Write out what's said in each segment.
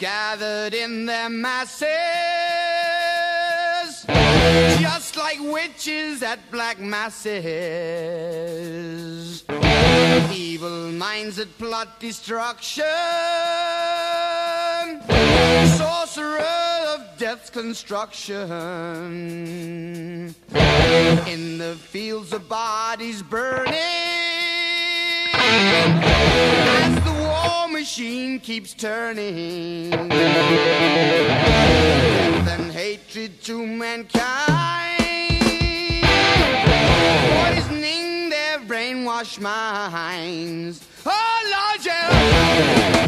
gathered in their masses, just like witches at black masses. Evil minds that plot destruction, sorcerer of death's construction. In the fields of bodies burning, as the war machine keeps turning. Death and hatred to mankind, poisoning their brainwashed minds. Oh Lord, yeah.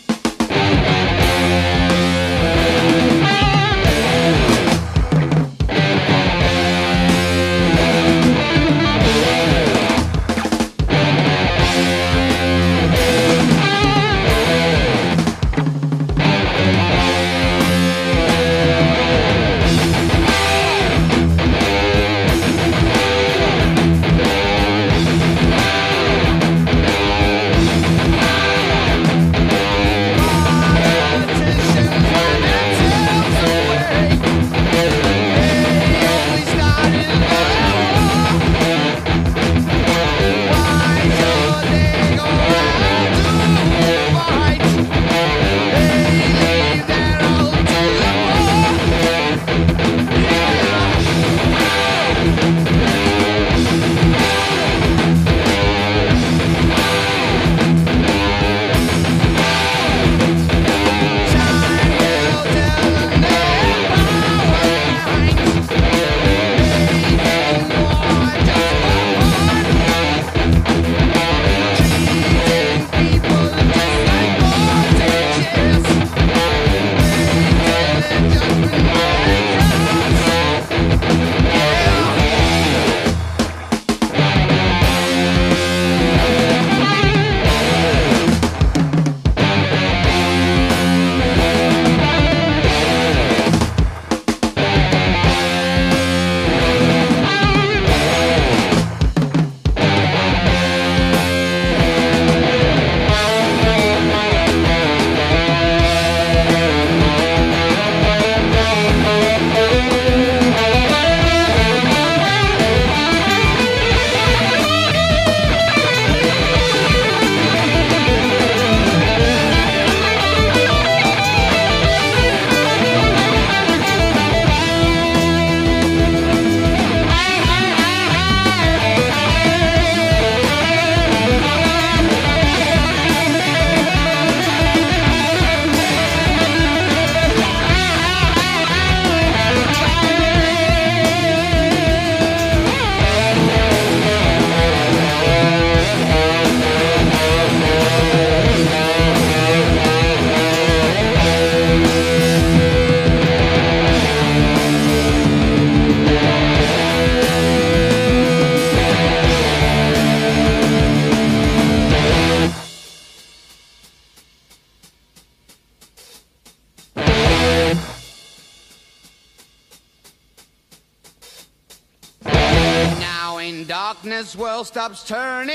Darkness world stops turning,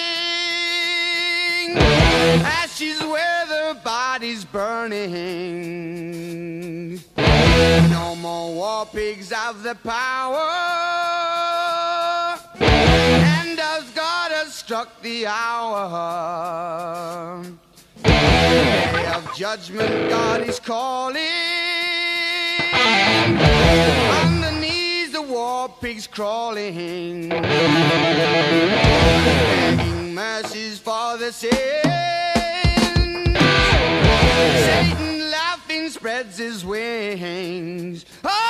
ashes where the body's burning. No more war pigs have the power, and as God has struck the hour, day of judgment God is calling. On the knees the war pigs crawling, begging mercies for the sins. Satan laughing spreads his wings. Oh!